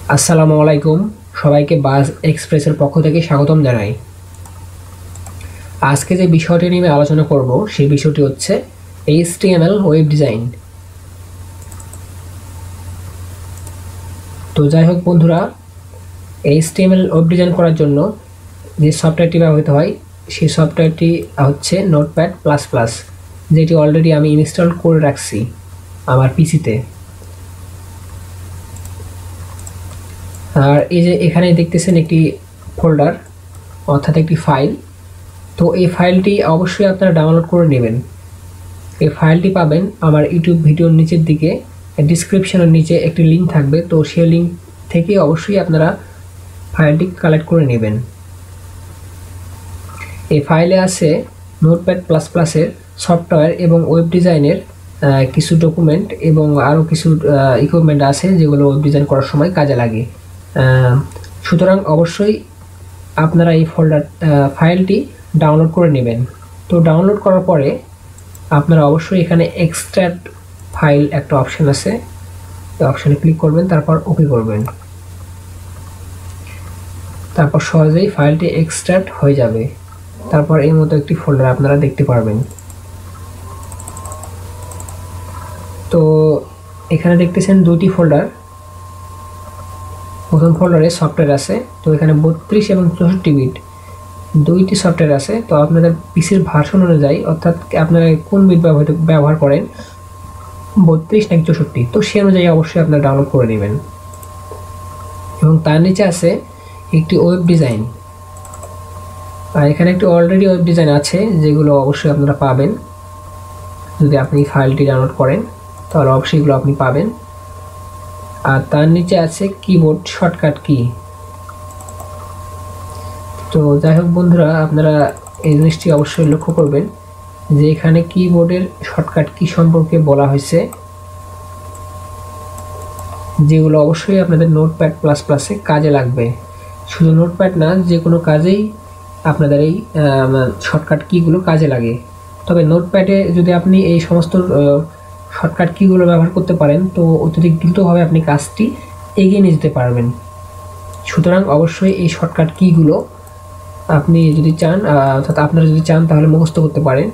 আসসালামু আলাইকুম। সবাইকে বাস এক্সপ্রেসের পক্ষ থেকে স্বাগতম জানাই। আজকে যে বিষয়টি নিয়ে আলোচনা করব সেই বিষয়টি হচ্ছে HTML ওয়েব ডিজাইন। তো যাই হোক বন্ধুরা, HTML ওয়েব ডিজাইন করার জন্য যে সফটওয়্যারটি ব্যবহৃত হয় সেই সফটওয়্যারটি হচ্ছে নোটপ্যাড প্লাস প্লাস, যেটি অলরেডি আমি ইনস্টল করে রাখছি আমার পিসিতে। আর এই যে এখানে দেখতেছেন একটি ফোল্ডার অর্থাৎ একটি ফাইল। তো এই ফাইলটি অবশ্যই আপনারা ডাউনলোড করে নেবেন। এই ফাইলটি পাবেন আমার ইউটিউব ভিডিওর নিচের দিকে, ডিসক্রিপশনের নিচে একটি লিঙ্ক থাকবে। তো সেই লিঙ্ক থেকে অবশ্যই আপনারা ফাইলটি কালেক্ট করে নেবেন। এই ফাইলে আছে নোটপ্যাড প্লাস প্লাসের সফটওয়্যার এবং ওয়েব ডিজাইনের কিছু ডকুমেন্ট এবং আরও কিছু ইকুইপমেন্ট আছে যেগুলো ওয়েব ডিজাইন করার সময় কাজে লাগে। সুতরাং অবশ্যই আপনারা এই ফাইলটি ডাউনলোড করে নেবেন। তো ডাউনলোড করার পরে আপনারা অবশ্যই এখানে এক্সট্রাক্ট ফাইল একটা অপশন আছে, এই অপশানে ক্লিক করবেন, তারপর ওকে করবেন। তারপর সহজেই ফাইলটি এক্সট্রাক্ট হয়ে যাবে। তারপর এই মতো একটি ফোল্ডার আপনারা দেখতে পারবেন। তো এখানে দেখতেছেন দুইটি ফোল্ডার। প্রথম ফোল্ডারে সফটওয়্যার আছে। তো এখানে 32 এবং 64 বিট দুইটি সফটওয়্যার আছে। তো আপনাদের পিসির ভার্সন অনুযায়ী, অর্থাৎ আপনারা কোন বিট ব্যবহার করেন, 32 নাকি 64, তো সে অনুযায়ী অবশ্যই আপনারা ডাউনলোড করে নেবেন। এবং তার নিচে আছে একটি ওয়েব ডিজাইন। আর এখানে একটি অলরেডি ওয়েব ডিজাইন আছে, যেগুলো অবশ্যই আপনারা পাবেন যদি আপনি ফাইলটি ডাউনলোড করেন, তাহলে অবশ্যই এগুলো আপনি পাবেন। আর তার নিচে আছে কিবোর্ড শর্টকাট কি। তো যাই হোক বন্ধুরা, আপনারা এই জিনিসটি অবশ্যই লক্ষ্য করবেন যে এখানে কিবোর্ডের শর্টকাট কি সম্পর্কে বলা হয়েছে, যেগুলো অবশ্যই আপনাদের নোটপ্যাড প্লাস প্লাসে কাজে লাগবে। শুধু নোটপ্যাড না, যে কোনো কাজেই আপনাদের এই শর্টকাট কিগুলো কাজে লাগে। তবে নোটপ্যাডে যদি আপনি এই সমস্ত শর্টকাট কিগুলো ব্যবহার করতে পারেন, তো অত্যধিক দ্রুতভাবে আপনি কাজটি এগিয়ে নিয়ে যেতে পারবেন। সুতরাং অবশ্যই এই শর্টকাট কিগুলো আপনি যদি চান, অর্থাৎ আপনারা যদি চান, তাহলে মুখস্থ করতে পারেন,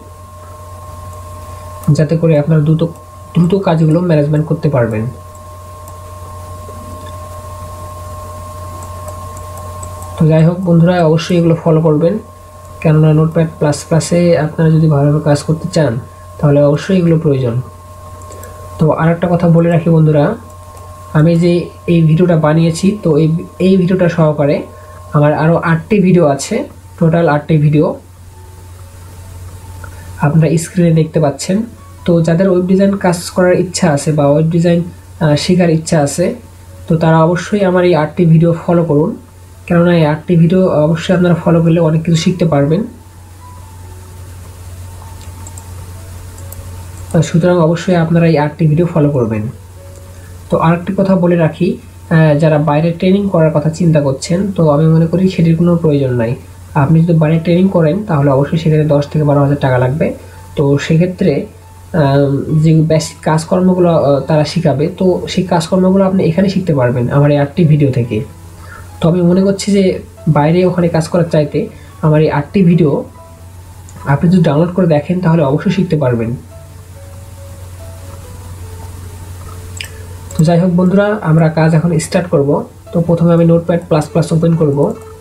যাতে করে আপনারা দ্রুত কাজগুলো ম্যানেজমেন্ট করতে পারবেন। তো যাই হোক বন্ধুরা, অবশ্যই এগুলো ফলো করবেন, কেননা নোটপ্যাড প্লাস প্লাসে আপনারা যদি ভালোভাবে কাজ করতে চান তাহলে অবশ্যই এগুলো প্রয়োজন। তো আর একটা কথা বলে রাখি বন্ধুরা, আমি যে এই ভিডিওটা বানিয়েছি, তো এই ভিডিওটা সহকারে আমার আরও 8টি ভিডিও আছে, টোটাল 8টি ভিডিও আপনারা স্ক্রিনে দেখতে পাচ্ছেন। তো যাদের ওয়েব ডিজাইন কাজ করার ইচ্ছা আছে বা ওয়েব ডিজাইন শেখার ইচ্ছা আছে, তো তারা অবশ্যই আমার এই 8টি ভিডিও ফলো করুন, কেননা এই 8টি ভিডিও অবশ্যই আপনারা ফলো করলে অনেক কিছু শিখতে পারবেন। সুতরাং অবশ্যই আপনারা এই 8টি ভিডিও ফলো করবেন। তো আরেকটি কথা বলে রাখি, যারা বাইরে ট্রেনিং করার কথা চিন্তা করছেন, তো আমি মনে করি সেটির কোনো প্রয়োজন নাই। আপনি যদি বাইরে ট্রেনিং করেন তাহলে অবশ্যই সেখানে 10 থেকে 12 হাজার টাকা লাগবে। তো সেক্ষেত্রে যে বেসিক কাজকর্মগুলো তারা শিখাবে, তো সেই কাজকর্মগুলো আপনি এখানে শিখতে পারবেন আমার এই 8টি ভিডিও থেকে। তো আমি মনে করছি যে বাইরে ওখানে কাজ করার চাইতে আমার এই 8টি ভিডিও আপনি যদি ডাউনলোড করে দেখেন তাহলে অবশ্যই শিখতে পারবেন। তো যাই হোক বন্ধুরা, আমরা কাজ এখন স্টার্ট করব। তো প্রথমে আমি নোটপ্যাড প্লাস প্লাস ওপেন করব।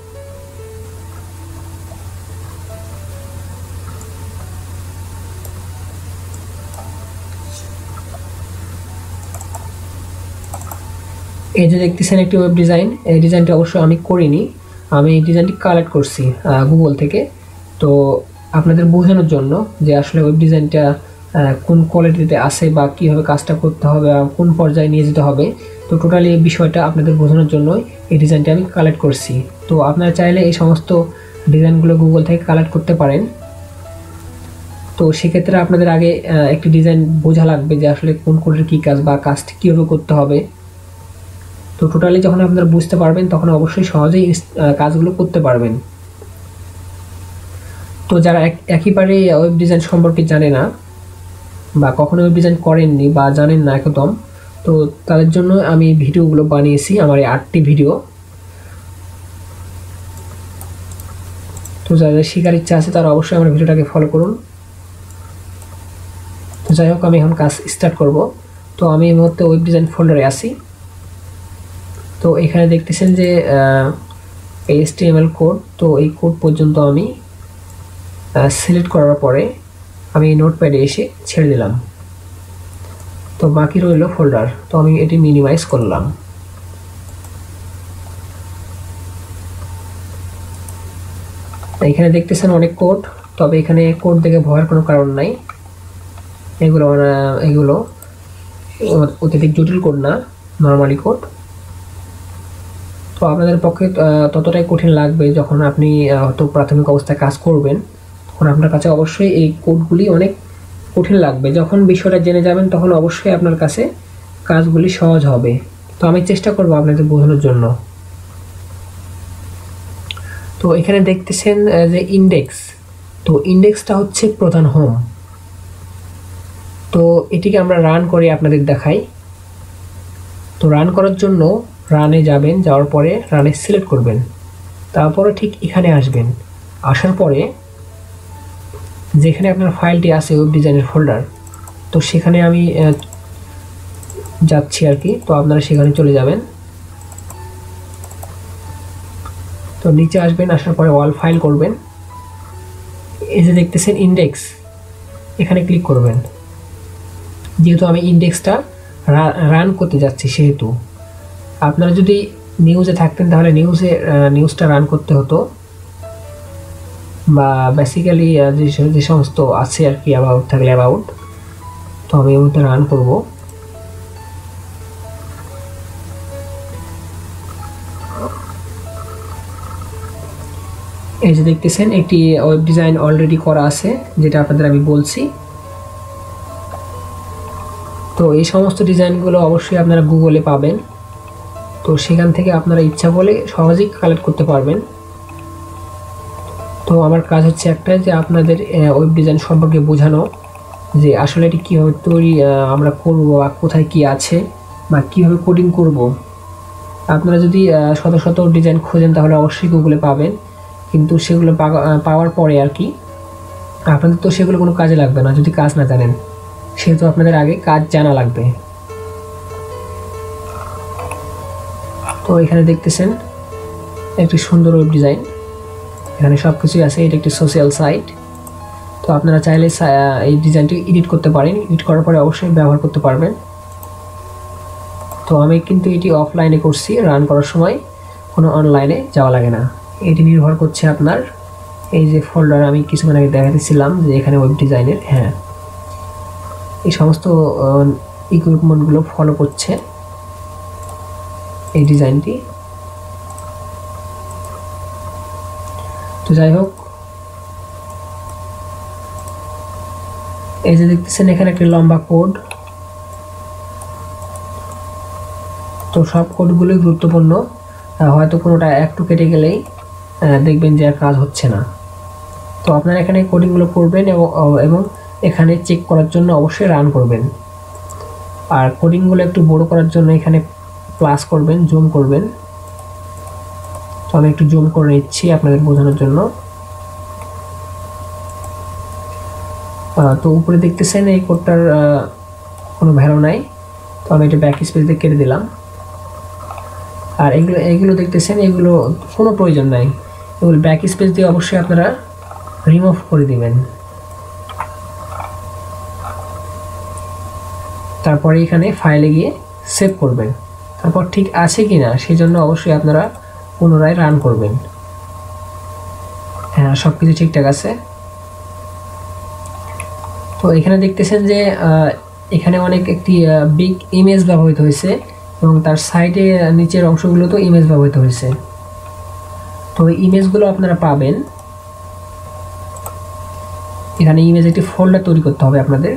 এই যে দেখতেছেন একটি ওয়েব ডিজাইন, এই ডিজাইনটি অবশ্যই আমি করিনি, আমি এই ডিজাইনটি কালেক্ট করছি গুগল থেকে। তো আপনাদের বোঝানোর জন্য যে আসলে ওয়েব ডিজাইনটা কোন কোয়ালিটিতে আসে বা কীভাবে কাজটা করতে হবে, কোন পর্যায়ে নিয়ে যেতে হবে, তো টোটালি এই বিষয়টা আপনাদের বোঝানোর জন্যই এই ডিজাইনটি আমি কালেক্ট করছি। তো আপনারা চাইলে এই সমস্ত ডিজাইনগুলো গুগল থেকে কালেক্ট করতে পারেন। তো সেক্ষেত্রে আপনাদের আগে একটি ডিজাইন বোঝা লাগবে যে আসলে কোন কোডের কী কাজ বা কাজটি কীভাবে করতে হবে। তো টোটালি যখন আপনারা বুঝতে পারবেন তখন অবশ্যই সহজেই কাজগুলো করতে পারবেন। তো যারা একেবারে ওয়েব ডিজাইন সম্পর্কে জানে না বা কখনো ওয়েব ডিজাইন করেননি বা জানেন না একদম, তো তাদের জন্য আমি ভিডিওগুলো বানিয়েছি, আমার এই 8টি ভিডিও। তো যাদের শেখার ইচ্ছা আছে তারা অবশ্যই আমার ভিডিওটাকে ফলো করুন। তো যাই হোক, আমি এখন কাজ স্টার্ট করব। তো আমি এই মুহূর্তে ওয়েব ডিজাইন ফোল্ডারে আছি। তো এখানে দেখতেছেন যে HTML কোড, তো এই কোড পর্যন্ত আমি সিলেক্ট করার পরে আমি নোটপ্যাডে এসে ছেড়ে দিলাম। তো বাকি রইল ফোল্ডার, তো আমি এটি মিনিমাইজ করলাম। এখানে দেখতেছেন অনেক কোড, তবে এখানে কোড দেখে ভয়ের কোনো কারণ নাই। এগুলো অত্যধিক জটিল কোড না, নর্মালি কোড। তো আপনাদের পক্ষে ততটাই কঠিন লাগবে যখন আপনি হয়তো প্রাথমিক অবস্থায় কাজ করবেন, তখন আপনার কাছে অবশ্যই এই কোডগুলি অনেক কঠিন লাগবে। যখন বিষয়টা জেনে যাবেন তখন অবশ্যই আপনার কাছে কাজগুলি সহজ হবে। তো আমি চেষ্টা করব আপনাদের বোঝানোর জন্য। তো এখানে দেখতেছেন যে ইন্ডেক্স, তো ইন্ডেক্সটা হচ্ছে প্রধান হোম। তো এটিকে আমরা রান করে আপনাদের দেখাই। তো রান করার জন্য রানে যাবেন, যাওয়ার পরে রানে সিলেক্ট করবেন, তারপরে ঠিক এখানে আসবেন। আসার পরে যেখানে আপনার ফাইলটি আছে ওয়েব ডিজাইনের ফোল্ডার, তো সেখানে আমি যাচ্ছি আর কি। তো আপনারা সেখানে চলে যাবেন। তো নিচে আসবেন, আসার পরে অল ফাইল করবেন। এই যে দেখতেছেন ইন্ডেক্স, এখানে ক্লিক করবেন। যেহেতু আমি ইন্ডেক্সটা রান করতে যাচ্ছি, সেহেতু আপনারা যদি নিউজে থাকতেন তাহলে নিউজটা রান করতে হতো, বা বেসিক্যালি যে সমস্ত আছে আর কি, অ্যাবাউট থাকলে অ্যাবাউট। তো আমি এই মুহূর্তে রান করব। এই যে দেখতেছেন একটি ওয়েব ডিজাইন অলরেডি করা আছে, যেটা আপনাদের আমি বলছি। তো এই সমস্ত ডিজাইনগুলো অবশ্যই আপনারা গুগলে পাবেন। তো সেখান থেকে আপনারা ইচ্ছা করলে সহজেই কালেক্ট করতে পারবেন। তো আমার কাজ হচ্ছে একটাই, যে আপনাদের ওয়েব ডিজাইন সম্পর্কে বোঝানো, যে আসলে এটি কীভাবে তৈরি আমরা করব, বা কোথায় কি আছে, বা কীভাবে কোডিং করব। আপনারা যদি শত শত ডিজাইন খোঁজেন তাহলে অবশ্যই গুগলে পাবেন, কিন্তু সেগুলো পাওয়ার পরে আর কি আপনাদের তো সেগুলো কোনো কাজে লাগবে না যদি কাজ না জানেন। সেহেতু আপনাদের আগে কাজ জানা লাগবে। তো এখানে দেখতেছেন একটি সুন্দর ওয়েব ডিজাইন, এখানে সব কিছুই আছে। এটা একটি সোশ্যাল সাইট। তো আপনারা চাইলে এই ডিজাইনটি এডিট করতে পারেন, এডিট করার পরে অবশ্যই ব্যবহার করতে পারবেন। তো আমি কিন্তু এটি অফলাইনে করছি, রান করার সময় কোনো অনলাইনে যাওয়া লাগে না। এটি নির্ভর করছে আপনার এই যে ফোল্ডার আমি কিছুক্ষণ আগে দেখাতেছিলাম, যে এখানে ওয়েব ডিজাইনের, হ্যাঁ, এই সমস্ত ইকুইপমেন্টগুলো ফলো করছে এই ডিজাইনটি। তো যাই হোক, এই যে দেখতেছেন এখানে একটি লম্বা কোড। তো সব কোডগুলোই গুরুত্বপূর্ণ, হয়তো কোনোটা একটু কেটে গেলেই দেখবেন যে আর কাজ হচ্ছে না। তো আপনারা এখানে কোডিংগুলো করবেন এবং এখানে চেক করার জন্য অবশ্যই রান করবেন। আর কোডিংগুলো একটু বড় করার জন্য এখানে প্লাস করবেন, জুম করবেন। তো আমি একটু জুম করে নিচ্ছি আপনাদের বোঝানোর জন্য। তো উপরে দেখতেছেন এই কোডটার কোনো ভ্যালু নাই, তো আমি এটা ব্যাক স্পেস দিয়ে কেটে দিলাম। আর এগুলো দেখতেছেন, এগুলো কোনো প্রয়োজন নাই, এগুলো ব্যাক স্পেস দিয়ে অবশ্যই আপনারা রিমুভ করে দিবেন। তারপরে এখানে ফাইলে গিয়ে সেভ করবেন। তারপর ঠিক আছে কি না সেই জন্য অবশ্যই আপনারা পুনরায় রান করবেন। হ্যাঁ, সব কিছু ঠিকঠাক আছে। তো এখানে দেখতেছেন যে এখানে অনেক একটি বিগ ইমেজ ব্যবহৃত হয়েছে, এবং তার সাইডে নিচের অংশগুলো তো ইমেজ ব্যবহৃত হয়েছে। তো এই ইমেজগুলো আপনারা পাবেন এখানে। ইমেজ একটি ফোল্ডার তৈরি করতে হবে আপনাদের।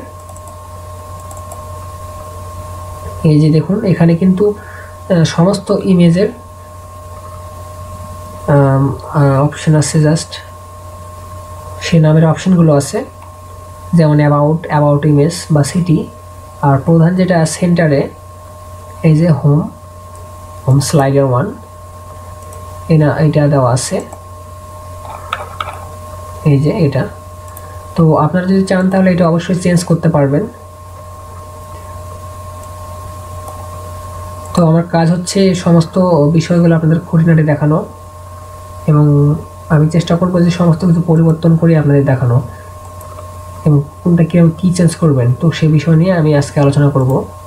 এই যে দেখুন, এখানে কিন্তু সমস্ত ইমেজের অপশন আছে, জাস্ট সে নামের অপশনগুলো আছে, যেমন অ্যাবাউট ইমেজ বা সিটি। আর প্রধান যেটা সেন্টারে এই যে হোম হোম স্লাইডার 1 এটা দেওয়া আছে, এই যে এটা। তো আপনারা যদি চান তাহলে এটা অবশ্যই চেঞ্জ করতে পারবেন। তো আমার কাজ হচ্ছে সমস্ত বিষয়গুলো আপনাদের খুঁটিনাটি দেখানো, এবং আমি চেষ্টা করবো যে সমস্ত কিছু পরিবর্তন করে আপনাদের দেখানো, এবং কোনটা কী চেঞ্জ করবেন তো সে বিষয় নিয়ে আমি আজকে আলোচনা করব।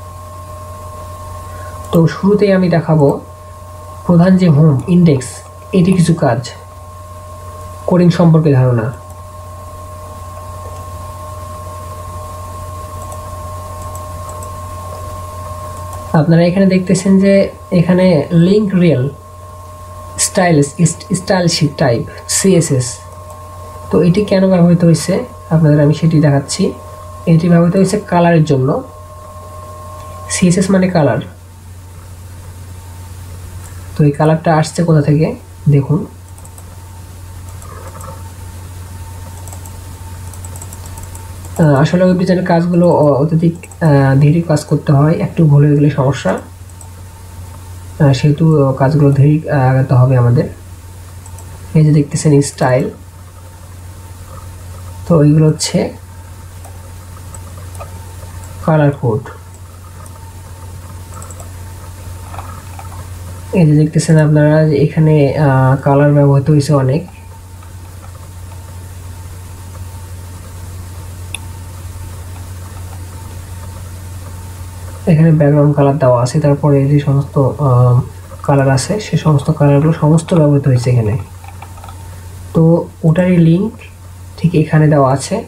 তো শুরুতেই আমি দেখাবো প্রধান যে হোম ইন্ডেক্স, এটি কিছু কাজ কোডিং সম্পর্কে ধারণা। আপনারা এখানে দেখতেছেন যে এখানে link real style sheet type CSS. তো এটি কেন ব্যবহৃত হয়েছে আপনাদের আমি সেটি দেখাচ্ছি। এটি ব্যবহৃত হয়েছে কালারের জন্য। সিএসএস মানে কালার। তো এই কালারটা আসছে কোথা থেকে দেখুন। আসলে ওয়েব ডিজাইনের কাজগুলো অত্যধিক ধীরে কাজ করতে হয়, একটু ভুল হয়ে গেলে সমস্যা, সেহেতু কাজগুলো ধীরে আগাতে হবে আমাদের। এই যে দেখতেছেন স্টাইল, তো এইগুলো হচ্ছে কালার কোড। এই যে দেখতেছেন আপনারা এখানে কালার ব্যবহৃত হয়েছে অনেক। এখানে ব্যাকগ্রাউন্ড কালার দেওয়া আছে, তারপরে যে সমস্ত কালার আছে সে সমস্ত কালারগুলো সমস্ত ব্যবহৃত হয়েছে এখানে। তো ওটারই লিঙ্ক ঠিক এখানে দেওয়া আছে,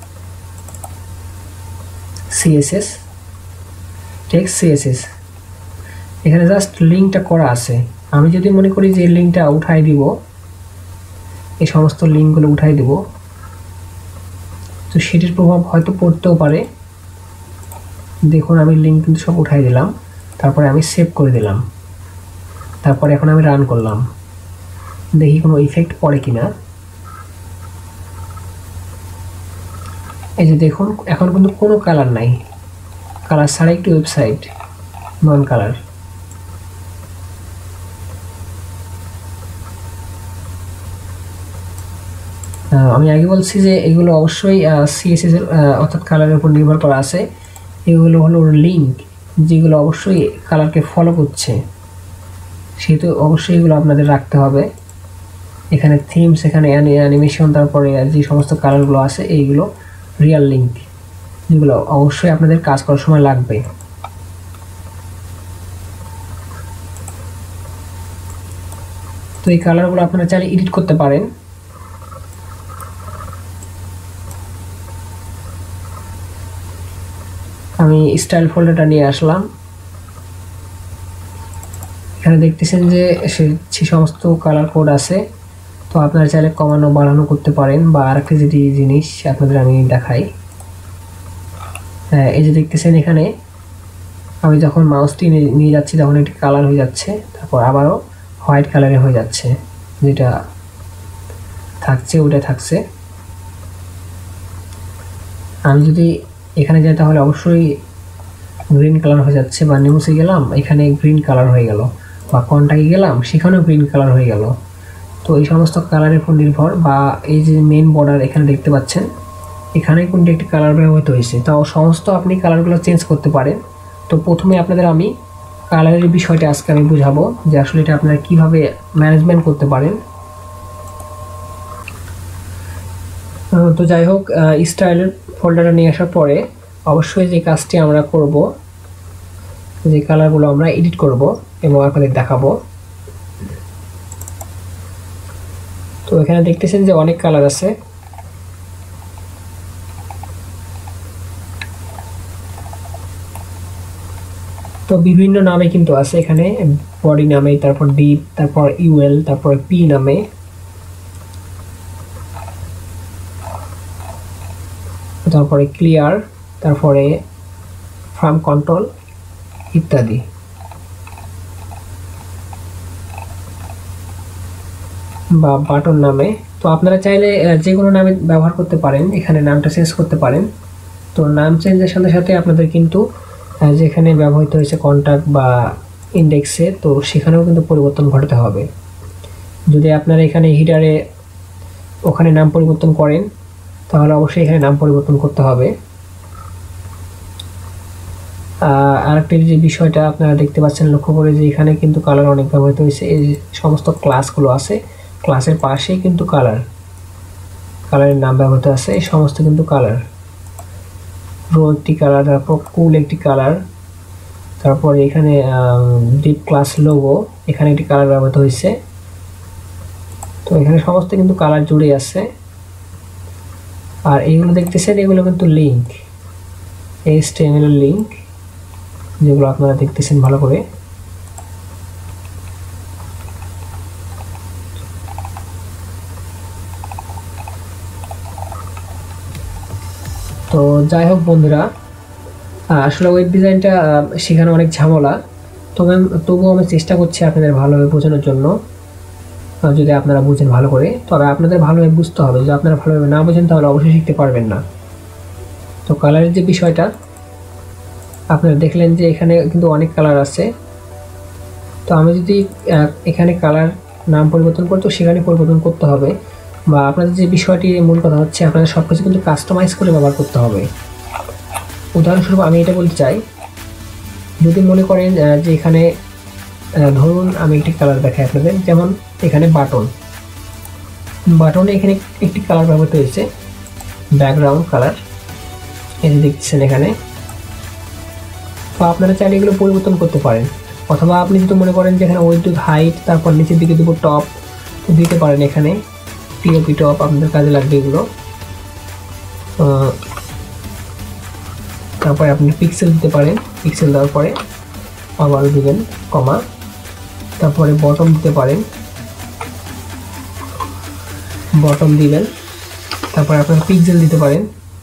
সিএসএস টেক্সট সিএসএস। এখানে জাস্ট লিঙ্কটা করা আছে। আমি যদি মনে করি যে লিঙ্কটা উঠাই দিব, এই সমস্ত লিঙ্কগুলো উঠাই দিব, তো সেটির প্রভাব হয়তো পড়তেও পারে। দেখুন আমি লিঙ্ক কিন্তু সব উঠাই দিলাম, তারপরে আমি সেভ করে দিলাম, তারপরে এখন আমি রান করলাম, দেখি কোনো ইফেক্ট পড়ে কিনা। এই যে দেখুন এখন কিন্তু কোনো কালার নাই, কালার ছাড়া একটি ওয়েবসাইট নন কালার। আমি আগে বলছি যে এগুলো অবশ্যই সিএসএস এর অর্থাৎ কালারের উপর নির্ভর করা আছে। এগুলো হলো লিঙ্ক যেগুলো অবশ্যই কালারকে ফলো করছে, সেহেতু অবশ্যই এগুলো আপনাদের রাখতে হবে। এখানে থিমস, এখানে অ্যানিমেশন, তারপরে যে সমস্ত কালারগুলো আছে এইগুলো রিয়েল লিঙ্ক, যেগুলো অবশ্যই আপনাদের কাজ করার সময় লাগবে। তো এই কালারগুলো আপনারা চাইলে এডিট করতে পারেন। আমি স্টাইল ফোল্ডারটা নিয়ে আসলাম। এখানে দেখতেছেন যে সে সমস্ত কালার কোড আছে। তো আপনারা চাইলে কমানো বাড়ানো করতে পারেন, বা আরেকটা যেটি জিনিস আপনাদের আমি দেখাই। এই যে দেখতেছেন এখানে আমি যখন মাউসটি নিয়ে যাচ্ছি তখন একটি কালার হয়ে যাচ্ছে, তারপর আবারও হোয়াইট কালারে হয়ে যাচ্ছে, যেটা থাকছে ওটা থাকছে। আমি যদি এখানে যাই তাহলে অবশ্যই গ্রিন কালার হয়ে যাচ্ছে, বা নিউসে গেলাম এখানে গ্রিন কালার হয়ে গেল, বা কন্টাক্টে গেলাম সেখানেও গ্রিন কালার হয়ে গেল। তো এই সমস্ত কালারের উপর নির্ভর, বা এই যে মেন বর্ডার এখানে দেখতে পাচ্ছেন এখানে কোনটি একটি কালার ব্যবহৃত হয়েছে, তাও সমস্ত আপনি কালারগুলো চেঞ্জ করতে পারেন। তো প্রথমে আপনাদের আমি কালারের বিষয়টা আজকে আমি বুঝাবো যে আসলে এটা আপনারা কীভাবে ম্যানেজমেন্ট করতে পারেন। তো যাই হোক, স্টাইলের ফোল্ডারটা নিয়ে আসার পরে অবশ্যই যে কাজটি আমরা করব, যে কালারগুলো আমরা এডিট করব এবং আপনাদের দেখাবো। তো এখানে দেখতেছেন যে অনেক কালার আছে। তো বিভিন্ন নামে কিন্তু আছে, এখানে বডি নামে, তারপর ডিপ, তারপর ইউএল, তারপর পি নামে, তারপরে ক্লিয়ার, তারপরে ফার্ম কন্ট্রোল ইত্যাদি। বা বাটন নামে। তো আপনারা চাইলে যে কোনো নামে ব্যবহার করতে পারেন, এখানে নামটা চেঞ্জ করতে পারেন। তো নাম চেঞ্জের সাথে সাথে আপনাদের কিন্তু যেখানে ব্যবহৃত হয়েছে কন্টাক্ট বা ইন্ডেক্সে, তো সেখানেও কিন্তু পরিবর্তন ঘটাতে হবে। যদি আপনারা এখানে হিডারে ওখানে নাম পরিবর্তন করেন তাহলে অবশ্যই এখানে নাম পরিবর্তন করতে হবে। আরেকটি যে বিষয়টা আপনারা দেখতে পাচ্ছেন লক্ষ্য করে, যে এখানে কিন্তু কালার অনেক ব্যবহৃত হয়েছে। এই সমস্ত ক্লাসগুলো আছে, ক্লাসের পাশেই কিন্তু কালারের নাম ব্যবহৃত আছে। এই সমস্ত কিন্তু কালার, রো একটি কালার, তারপর কুল একটি কালার, তারপরে এখানে ডিপ ক্লাস লোগো, এখানে একটি কালার ব্যবহৃত হয়েছে। তো এখানে সমস্ত কিন্তু কালার জুড়ে আছে। আর এইগুলো দেখতেছেন, এগুলো কিন্তু লিঙ্ক, HTML এর লিঙ্ক, যেগুলো আপনারা দেখতেছেন ভালো করে। তো যাই হোক বন্ধুরা, আসলে ওয়েব ডিজাইনটা শেখানো অনেক ঝামেলা, তবুও আমি চেষ্টা করছি আপনাদের ভালোভাবে বোঝানোর জন্য। যদি আপনারা বুঝেন ভালো করে, তবে আপনাদের ভালোভাবে বুঝতে হবে। যদি আপনারা ভালোভাবে না বোঝেন তাহলে অবশ্যই শিখতে পারবেন না। তো কালারের যে বিষয়টা আপনারা দেখলেন যে এখানে কিন্তু অনেক কালার আছে। তো আমি যদি এখানে কালার নাম পরিবর্তন করি, তো সেখানে পরিবর্তন করতে হবে। বা আপনাদের যে বিষয়টি মূল কথা হচ্ছে, আপনাদের সব কিছু কিন্তু কাস্টমাইজ করে ব্যবহার করতে হবে। উদাহরণস্বরূপ আমি এটা বলতে চাই, যদি মনে করেন যে এখানে ধরুন আমি একটি কালার দেখাই আপনাদের, যেমন এখানে বাটনে এখানে একটি কালার ব্যবহৃত হয়েছে, ব্যাকগ্রাউন্ড কালার, এই যে দেখছেন এখানে। তো আপনারা চাইলে এগুলো পরিবর্তন করতে পারেন, অথবা আপনি যদি মনে করেন যে এখানে উইডথ হাইট, তারপর নিচের দিকে দেবো টপ, তো দিতে পারেন। এখানে টিওপি টপ আপনাদের কাজে লাগবে এগুলো। তারপরে আপনি পিক্সেল দিতে পারেন, পিক্সেল দেওয়ার পরে আবারও দিবেন কমা, তারপরে বটম দিতে পারেন, বটম দিবেন, তারপরে আপনারা পিক্সেল দিতে পারেন।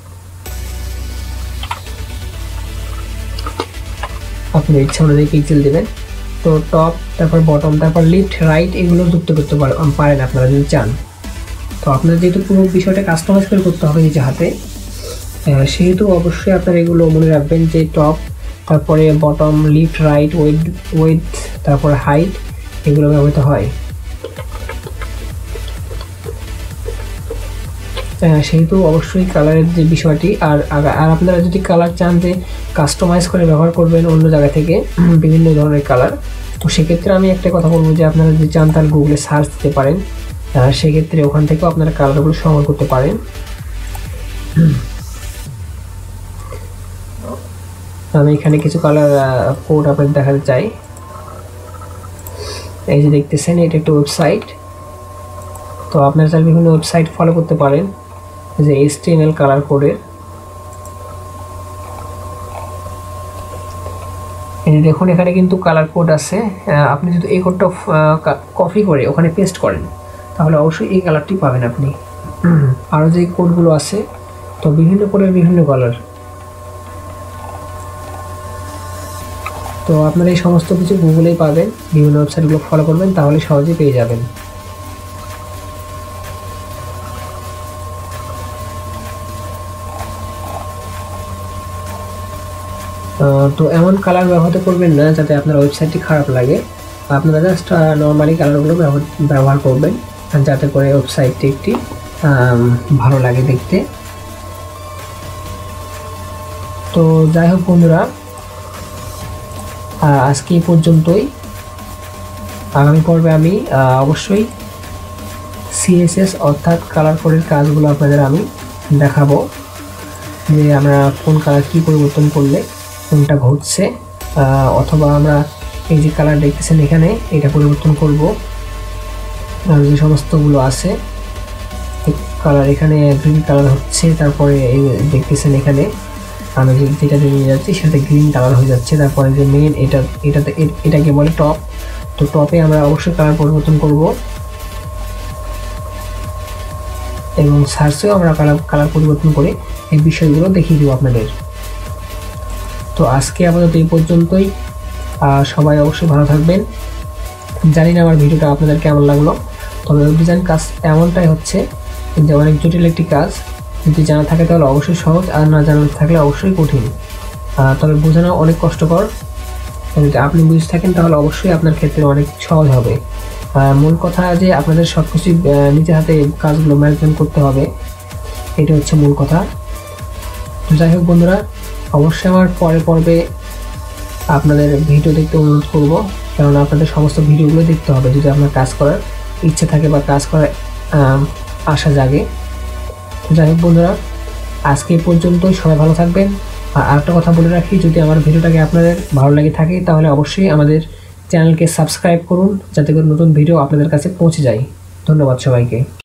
আপনার ইচ্ছা অনুযায়ী পিক্সেল দেবেন। তো টপ, তারপর বটম, তারপর লিফট, রাইট, এগুলো যুক্ত করতে পারেন আপনারা যদি চান। তো আপনার যেহেতু পুরো বিষয়টা কাস্টমাইজ করে করতে হবে নিজে হাতে, সেহেতু অবশ্যই আপনারা এগুলো মনে রাখবেন যে টপ, তারপরে বটম, লিফট, রাইট, উইডথ, তারপরে হাইট, এগুলো ব্যবহৃত হয়। সেহেতু অবশ্যই কালারের যে বিষয়টি, আর আপনারা যদি কালার চান যে কাস্টমাইজ করে ব্যবহার করবেন অন্য জায়গা থেকে বিভিন্ন ধরনের কালার, তো সেক্ষেত্রে আমি একটা কথা বলবো যে আপনারা যদি চান তাহলে গুগলে সার্চ দিতে পারেন। সেক্ষেত্রে ওখান থেকেও আপনারা কালারগুলো সংগ্রহ করতে পারেন। আমি এখানে কিছু কালার কোড আপনাদের দেখাতে চাই। এই যে দেখতেছেন, এটা একটা ওয়েবসাইট। তো আপনারা চাইলে বিভিন্ন ওয়েবসাইট ফলো করতে পারেন, যে HTML কালার কোডের। এই দেখুন এখানে কিন্তু কালার কোড আছে। আপনি যদি এই কোডটা কপি করে ওখানে পেস্ট করেন তাহলে অবশ্যই এই কালারটি পাবেন আপনি। আরও যে কোডগুলো আছে, তো বিভিন্ন কোডের বিভিন্ন কালার। তো আপনারা এই সমস্ত কিছু গুগলেই পাবেন, বিভিন্ন ওয়েবসাইটগুলো ফলো করবেন তাহলে সহজেই পেয়ে যাবেন। তো এমন কালার ব্যবহার করবেন না যাতে আপনার ওয়েবসাইটটি খারাপ লাগে। আপনারা জাস্ট নর্মালি কালারগুলো ব্যবহার করবেন যাতে করে ওয়েবসাইটটি একটি ভালো লাগে দেখতে। তো যাই হোক বন্ধুরা, আজকে এই পর্যন্তই। আগামী পর্বে আমি অবশ্যই CSS অর্থাৎ কালার কোডের কাজগুলো আপনাদের আমি দেখাবো, যে আমরা কোন কালার কী পরিবর্তন করলে কোনটা ঘটছে, অথবা আমরা এই যে কালার দেখতেছেন এখানে এটা পরিবর্তন করব। আর যে সমস্তগুলো আছে কালার, এখানে গ্রিন কালার হচ্ছে, তারপরে এই দেখতেছেন এখানে আমি যেটাতে নিয়ে যাচ্ছি সেটা গ্রিন কালার হয়ে যাচ্ছে। তারপরে যে মেন এটাকে বলে টপ, তো টপে আমরা অবশ্যই কালার পরিবর্তন করব, এবং সার্চেও আমরা কালার পরিবর্তন করে এই বিষয়গুলো দেখিয়ে দেবো আপনাদের। তো আজকে আপাতত এই পর্যন্তই। সবাই অবশ্যই ভালো থাকবেন। জানি না আমার ভিডিওটা আপনাদের কেমন লাগলো, তবে ওয়েব ডিজাইন কাজ এমনটাই হচ্ছে যে অনেক জটিল একটি কাজ। যদি জানা থাকে তাহলে অবশ্যই সহজ, আর না জানা থাকলে অবশ্যই কঠিন। তবে বোঝানো অনেক কষ্টকর। যদি আপনি বুঝে থাকেন তাহলে অবশ্যই আপনার ক্ষেত্রে অনেক সহজ হবে। মূল কথা যে আপনাদের সব কিছু নিজের হাতে কাজগুলো ম্যানেজমেন্ট করতে হবে, এটা হচ্ছে মূল কথা। তো যাই হোক বন্ধুরা, অবশ্যই আমার পরের পর্বে আপনাদের ভিডিও দেখতে অনুরোধ করব, কারণ আপনাদের সমস্ত ভিডিওগুলো দেখতে হবে যদি আপনার কাজ করার ইচ্ছে থাকে বা কাজ করার আশা জাগে। তো যাই হোক বন্ধুরা, আজকে এই পর্যন্তই। সবাই ভালো থাকবেন। আর আরেকটা কথা বলে রাখি, যদি আমার ভিডিওটাকে আপনাদের ভালো লাগে থাকে তাহলে অবশ্যই আমাদের চ্যানেলকে সাবস্ক্রাইব করুন, যাতে করে নতুন ভিডিও আপনাদের কাছে পৌঁছে যায়। ধন্যবাদ সবাইকে।